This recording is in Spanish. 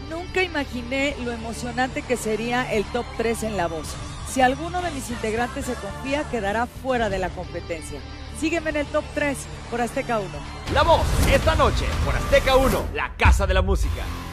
Nunca imaginé lo emocionante que sería el top 3 en La Voz. Si alguno de mis integrantes se confía, quedará fuera de la competencia. Sígueme en el top 3 por Azteca 1. La Voz, esta noche por Azteca 1, la casa de la música.